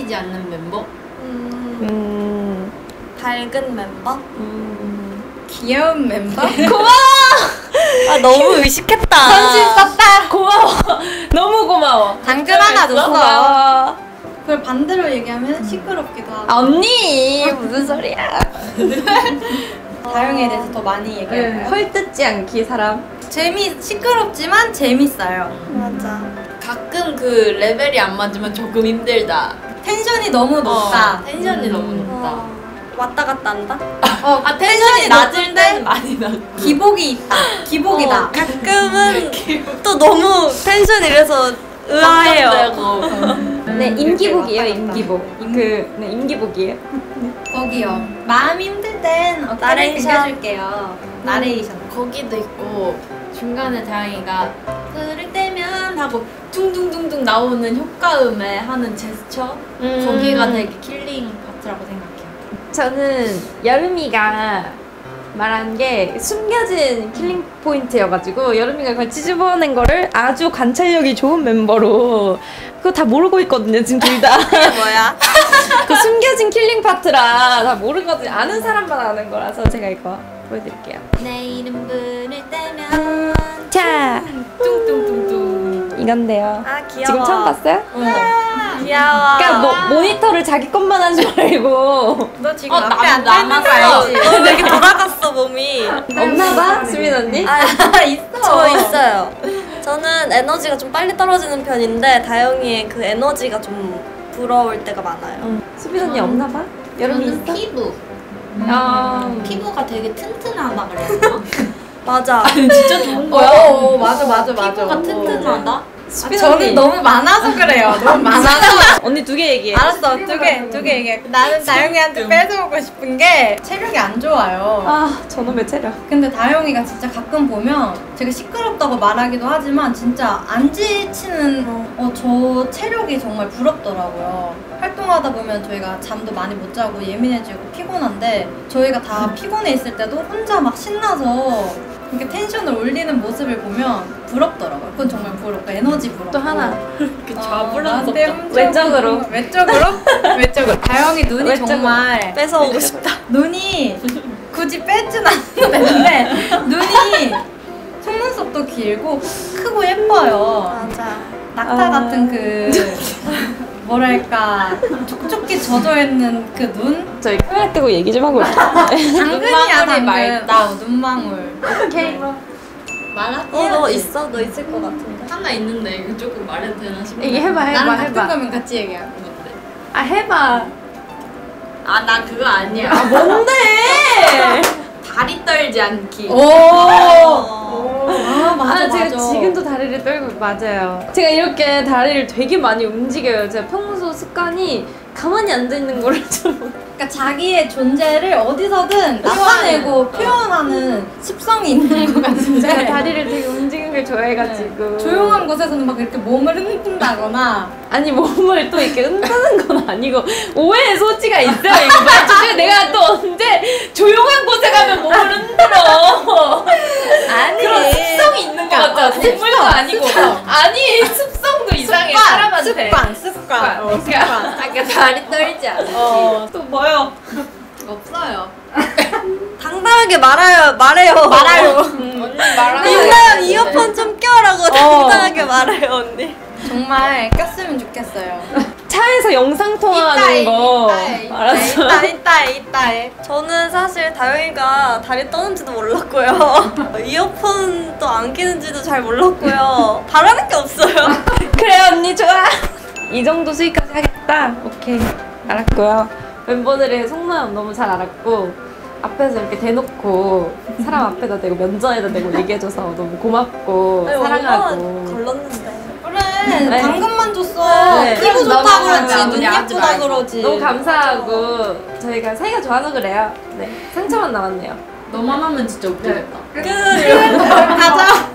뺏기지 않는 멤버? 밝은 멤버? 귀여운 멤버? 고마워! 아 너무 의식했다. 선심 썼다. 고마워. 너무 고마워. 당근 하나 줬어. 고마워. 그걸 반대로 얘기하면 시끄럽기도 하고. 언니 무슨 소리야? 다영이에 대해서 더 많이 얘기할까요? 헐뜯지 않기 사람. 시끄럽지만 재밌어요. 맞아. 가끔 그 레벨이 안 맞으면 조금 힘들다. 텐션이 너무 높다. 텐션이 너무 높다. 왔다 갔다 한다? 텐션이 낮을 높은데 때는 많이 낮고. 기복이 있다. 기복이다. 가끔은 또 너무 텐션 이래서 의아해요. 네, 임기복이에요, 임기복. 네, 임기복이에요. 거기요. 마음 힘들 땐 어떻게 나레이션. 들려줄게요. 나레이션. 거기도 있고 중간에 다영이가 그럴 때면 하고 둥둥둥둥 나오는 효과음에 하는 제스처 거기가 되게 킬링 파트라고 생각해요. 저는 여름이가 말한 게 숨겨진 킬링 포인트여가지고 여름이가 그걸 찌집어낸 거를 아주 관찰력이 좋은 멤버로 그거 다 모르고 있거든요 지금 둘 다. 이게 뭐야? 그 숨겨진 킬링 파트라 다 모르거든요. 아는 사람만 아는 거라서 제가 이거 보여드릴게요. 내 이름 부를 때면 자, 뚱뚱뚱뚱. 이건데요. 아 귀여워. 지금 처음 봤어요? 귀여워. 그러니까 모니터를 자기 것만 하지 말고. 너 지금 나- 앞에 나- 앉아있는 거 남았어. 알지? 너 되게 돌아갔어 몸이. 없나봐, 수민 언니? 아 있어. 저 있어요. 저는 에너지가 좀 빨리 떨어지는 편인데 다영이의 그 에너지가 좀 부러울 때가 많아요. 수민 언니 없나봐? 여름이 저는 있어? 피부. 피부가 되게 튼튼하다 그랬나? 맞아. 진짜 좋은 거야. 맞아. 피부가 튼튼하다? 수빈 저는 언니. 너무 많아서 그래요. 너무 많아서. 언니 두 개 얘기해. 알았어, 두 개 얘기해. 나는 다영이한테 뺏어오고 싶은 게 체력이 안 좋아요. 아, 저놈의 체력. 근데 다영이가 진짜 가끔 보면 제가 시끄럽다고 말하기도 하지만 진짜 안 지치는 저 체력이 정말 부럽더라고요. 활동하다 보면 저희가 잠도 많이 못 자고 예민해지고 피곤한데 저희가 다 피곤해 있을 때도 혼자 막 신나서 이렇게 텐션을 올리는 모습을 보면 부럽더라고요. 그건 정말 부럽고 에너지 부럽고. 또 하나. 그 나한테 훔쳐보는 외적으로. 거. 외적으로. 다영이 눈이 외적으로. 정말 뺏어오고 싶다. 눈이 굳이 뺏진 않아도 되는데 눈이 속눈썹도 길고 크고 예뻐요. 맞아. 낙타 같은 그 뭐랄까 촉촉히 젖어있는 그 눈? 저희 카메라 끄고 얘기 좀 하고 올게요. 당근이야 당근. 맑다. 눈망울. 오케이. 말할게요. 너 있어? 너 있을 것 같은데. 하나 있는데 이거 조금 말해도 되나 싶어. 얘기 해봐. 나랑 같은 거면 같이 얘기해. 아, 해봐. 나 그거 아니야. 뭔데? 다리 떨지 않기. 맞아. 제가 지금도 다리를 떨고 맞아요. 제가 이렇게 다리를 되게 많이 움직여요. 제가 평소 습관이 가만히 앉아 있는 거를 좀. 그러니까 자기의 존재를 어디서든 나타내고 표현하는 습성이 있는 것 제가 같은데 다리를 되게 움직이는 걸 좋아해가지고. 조용한 곳에서는 막 이렇게 몸을 흔든다거나 아니 몸을 또 이렇게 흔드는 건 아니고 오해의 소지가 있어요. 이거 말투 내가 또 언제 조용한 곳에 가면 몸을 흔들어. 아니 그런 습성이 있는 것 같아. 동물도 아니고. 아니 습성도 이상해 사람한테. 습관. 그러니까 다리 떨지 않기. 또 뭐요? 없어요. 당당하게 말해요. 언니 말하는 윤나연 이어폰 좀 껴라고 당당하게 말해요 언니. 정말 꼈으면 좋겠어요. 차에서 영상 통화하는 거 알았어. 이따. 저는 사실 다영이가 다리 떠는지도 몰랐고요. 이어폰도 안 끼는지도 잘 몰랐고요. 바라는 게 없어요. 그래 언니 좋아. 이 정도 수익까지 하겠다. 오케이 알았고요. 멤버들의 속마음 너무 잘 알았고 앞에서 이렇게 대놓고 사람 앞에다 대고 면전에다 대고 얘기해줘서 너무 고맙고 사랑하고. 걸렀는데. 그래 네. 당근만 줬어. 네. 피부 좋다 너무 그러지 언니 눈 하지 예쁘다 말고. 그러지. 너무 감사하고 저희가 사이가 좋아서 그래요. 네 상처만 남았네요. 너만 하면 진짜 웃기겠다. 끝. 가자.